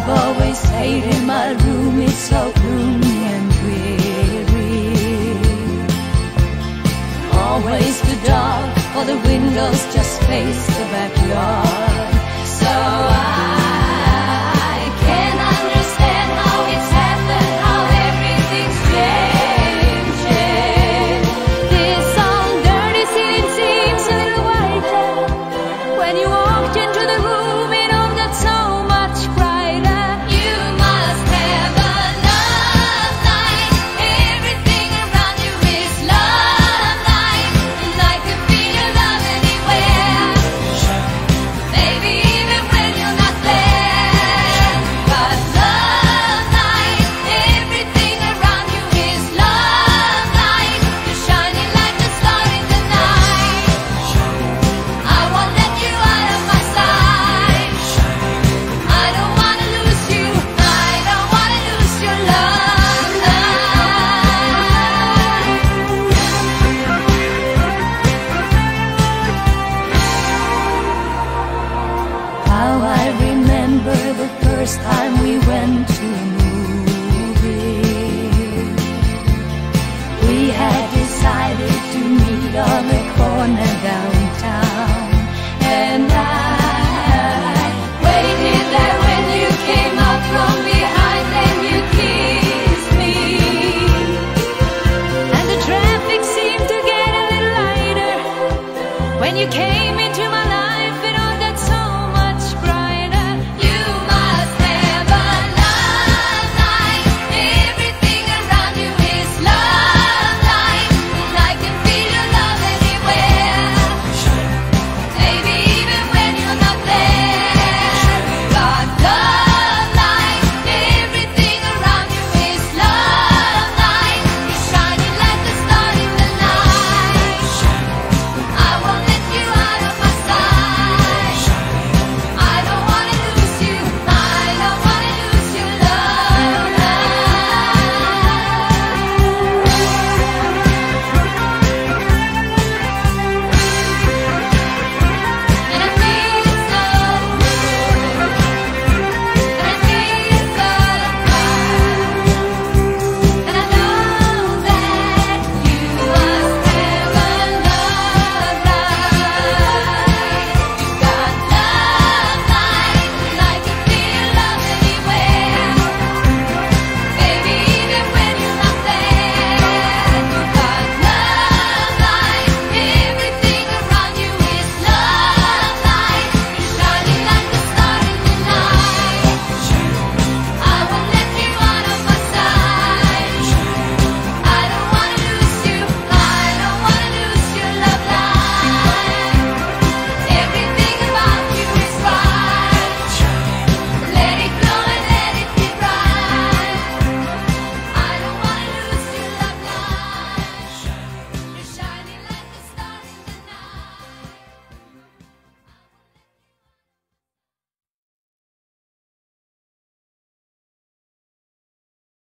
I've always stayed in my room, it's so gloomy and dreary. Always too dark, for the windows just face the backyard. So I can't understand how it's happened, how everything's changing. This old dirty city seems a little whiter. When you walked into the room, it all got so much brighter. You must have a love light. Everything around you is love light. And I can feel your love anywhere. Maybe even when you're not there. But love light, everything around you is love light. You're shining like a star in the night. I won't let you out of my sight. I don't wanna lose you. I don't wanna lose your love light. How I remember the first time we went to a